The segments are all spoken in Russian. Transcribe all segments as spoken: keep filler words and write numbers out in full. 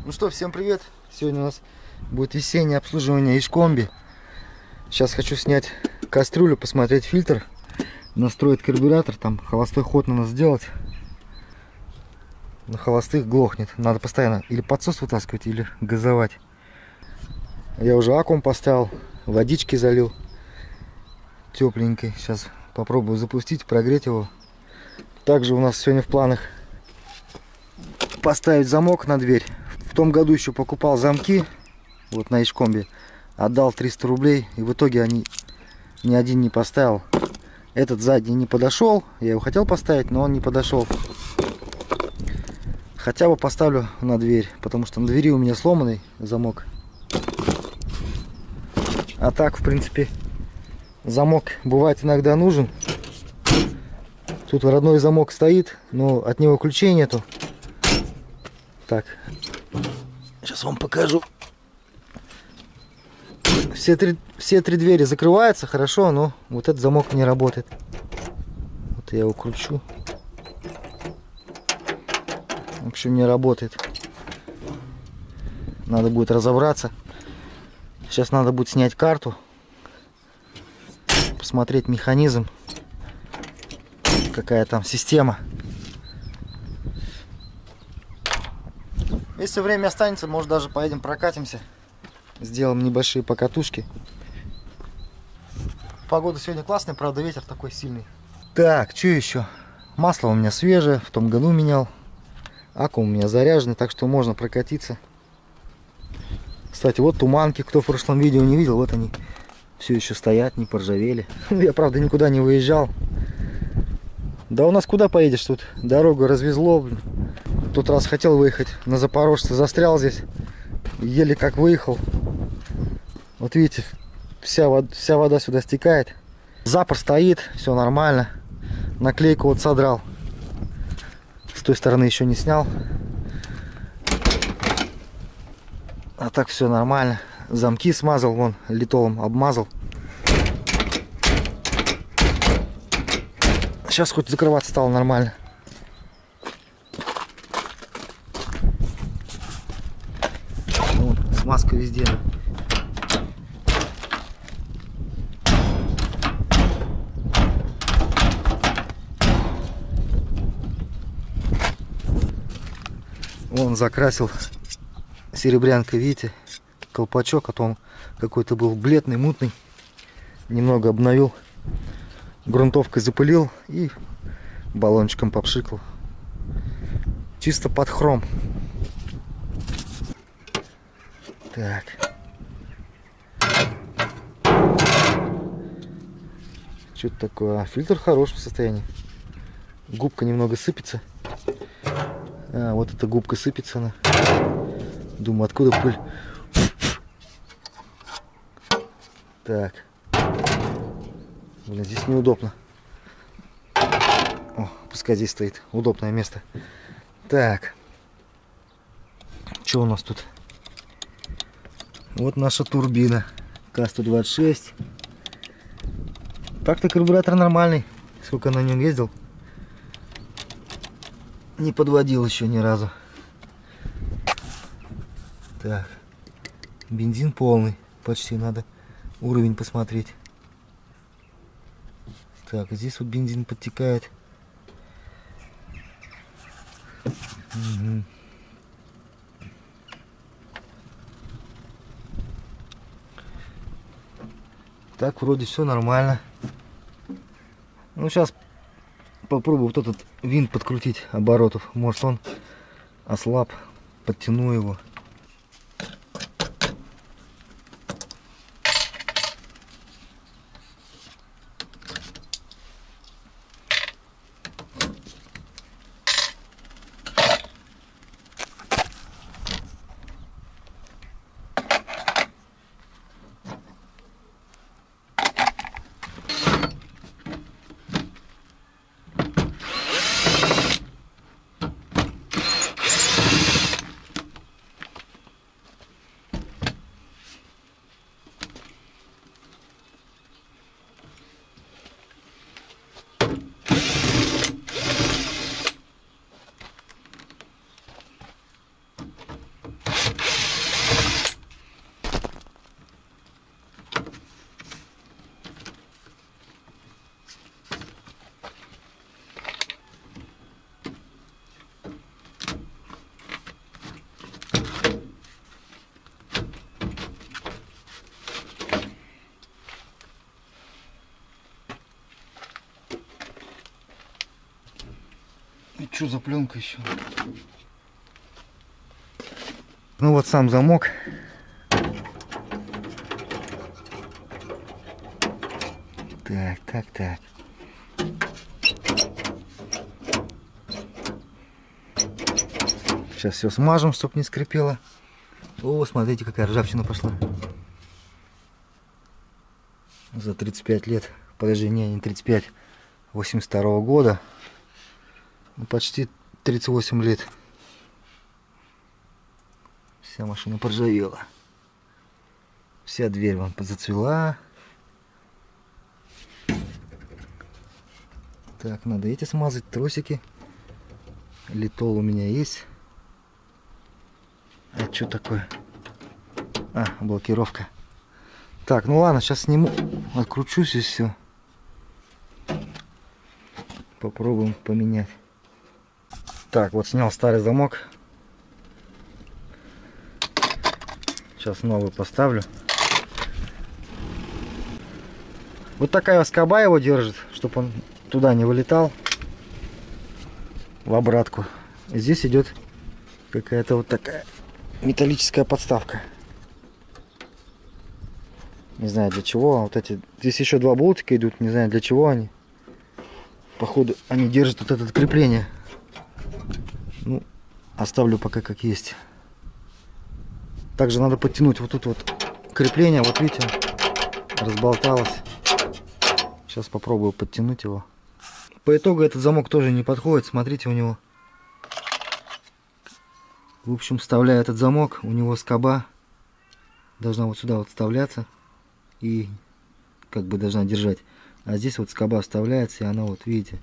Ну что, всем привет! Сегодня у нас будет весеннее обслуживание Ишкомби. Сейчас хочу снять кастрюлю, посмотреть фильтр, настроить карбюратор. Там холостой ход надо сделать. На холостых глохнет. Надо постоянно или подсос вытаскивать, или газовать. Я уже аккум поставил, водички залил тепленькой. Сейчас попробую запустить, прогреть его. Также у нас сегодня в планах поставить замок на дверь. В том году еще покупал замки вот на Ишкомби, отдал триста рублей, и в итоге они ни один не поставил. Этот задний не подошел, я его хотел поставить, но он не подошел. Хотя бы поставлю на дверь, потому что на двери у меня сломанный замок. А так, в принципе, замок бывает иногда нужен. Тут родной замок стоит, но от него ключей нету. Так, сейчас вам покажу. Все три, все три двери закрываются хорошо, но вот этот замок не работает. Вот я его кручу. В общем, не работает. Надо будет разобраться. Сейчас надо будет снять карту, посмотреть механизм, какая там система. Если время останется, может, даже поедем прокатимся, сделаем небольшие покатушки. Погода сегодня классная, правда, ветер такой сильный. Так, что еще? Масло у меня свежее, в том году менял. Аккум у меня заряженный, так что можно прокатиться. Кстати, вот туманки, кто в прошлом видео не видел, вот они все еще стоят, не поржавели. Я, правда, никуда не выезжал. Да у нас куда поедешь тут? Дорогу развезло, блин. В тот раз хотел выехать на Запорожце, застрял здесь, еле как выехал. Вот видите, вся вода, вся вода сюда стекает. Запор стоит, все нормально. Наклейку вот содрал. С той стороны еще не снял. А так все нормально. Замки смазал, вон, литолом обмазал. Сейчас хоть закрываться стало нормально. Вон, смазка везде. Вон закрасил серебрянкой, видите, колпачок, а то он какой-то был бледный, мутный. Немного обновил, грунтовкой запылил и баллончиком попшикал. Чисто под хром. Так. Что-то такое. А, фильтр в хорошем состоянии. Губка немного сыпется. А, вот эта губка сыпется она. Думаю, откуда пыль. Так. Блин, здесь неудобно. О, пускай здесь стоит. Удобное место. Так. Что у нас тут? Вот наша турбина. К сто двадцать шесть. Так-то карбюратор нормальный. Сколько на нем ездил. Не подводил еще ни разу. Так. Бензин полный. Почти надо уровень посмотреть. Так, здесь вот бензин подтекает. Угу. Так, вроде все нормально. Ну, сейчас попробую вот этот винт подкрутить оборотов. Может, он ослаб. Подтяну его. Что за пленка еще? Ну вот сам замок. Так, так, так. Сейчас все смажем, чтобы не скрипело. О, смотрите, какая ржавчина пошла. За тридцать пять лет. Подожди, не, не тридцать пять. восемьдесят второго года. Ну, почти тридцать восемь лет. Вся машина поржавела. Вся дверь вон зацвела. Так, надо эти смазать, тросики. Литол у меня есть. А что такое? А, блокировка. Так, ну ладно, сейчас сниму. Откручусь и все. Попробуем поменять. Так, вот снял старый замок. Сейчас новый поставлю. Вот такая скоба его держит, чтобы он туда не вылетал. В обратку. И здесь идет какая-то вот такая металлическая подставка. Не знаю для чего. Вот эти. Здесь еще два болтика идут. Не знаю для чего они. Походу они держат вот это крепление. Ну, оставлю пока как есть. Также надо подтянуть вот тут вот крепление. Вот видите, разболталось. Сейчас попробую подтянуть его. По итогу этот замок тоже не подходит. Смотрите, у него. В общем, вставляю этот замок. У него скоба должна вот сюда вот вставляться. И как бы должна держать. А здесь вот скоба вставляется. И она вот, видите,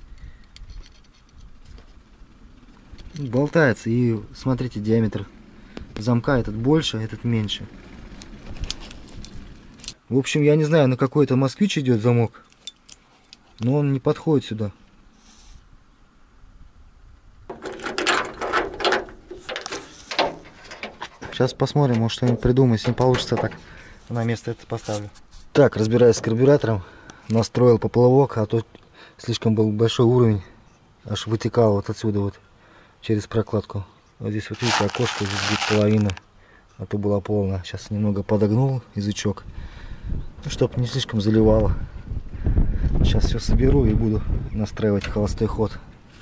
болтается. И смотрите, диаметр замка этот больше, этот меньше. В общем, я не знаю, на какой это москвич идет замок. Но он не подходит сюда. Сейчас посмотрим, может что-нибудь придумаю. Если не получится, так на место это поставлю. Так, разбираюсь с карбюратором. Настроил поплавок, а то слишком был большой уровень. Аж вытекал вот отсюда вот через прокладку. Вот здесь вот видите, окошко, здесь будет половина. А то была полная. Сейчас немного подогнул язычок, чтобы не слишком заливало. Сейчас все соберу и буду настраивать холостой ход.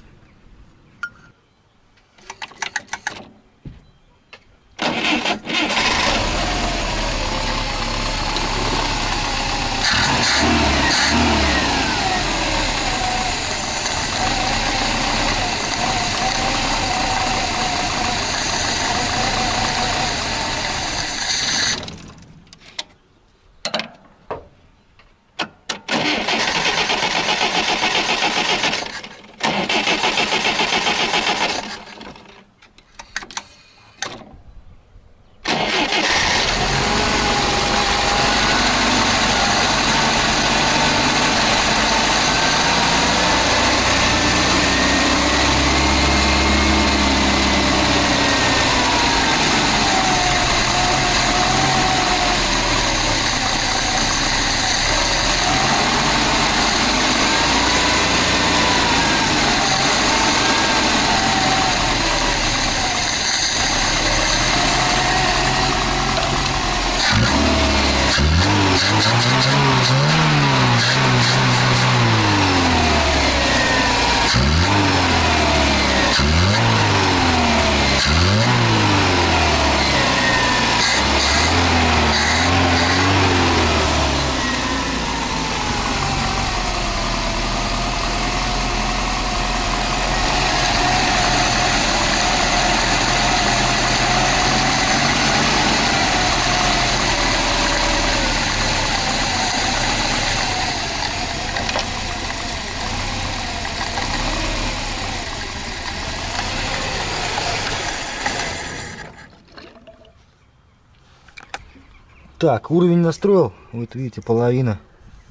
Так, уровень настроил, вот видите, половина.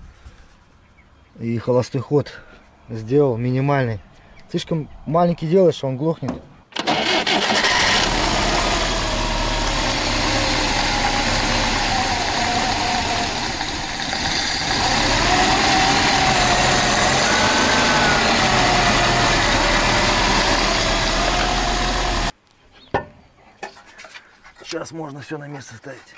И холостой ход сделал минимальный. Слишком маленький делаешь, он глохнет. Сейчас можно все на место ставить.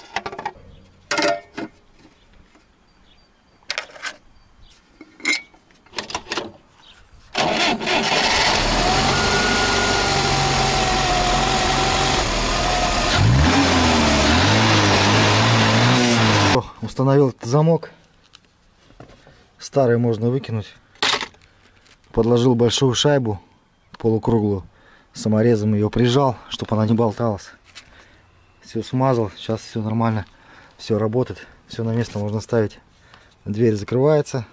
Установил этот замок. Старый можно выкинуть. Подложил большую шайбу полукруглую. Саморезом ее прижал, чтобы она не болталась. Все смазал. Сейчас все нормально. Все работает. Все на место можно ставить. Дверь закрывается.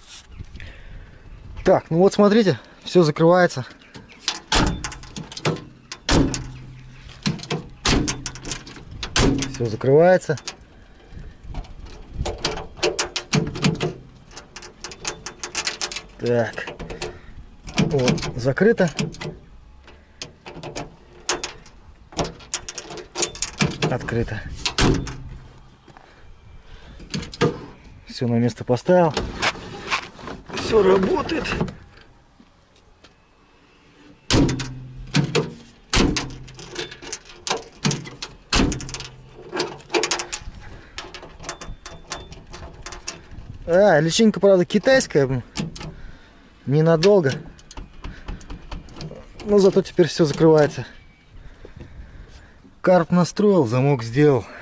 Так, ну вот смотрите. Все закрывается. Все закрывается. Так, вот, закрыто. Открыто. Все на место поставил. Все работает. А, личинка, правда, китайская. Ненадолго. Но зато теперь все закрывается. Карп настроил, замок сделал.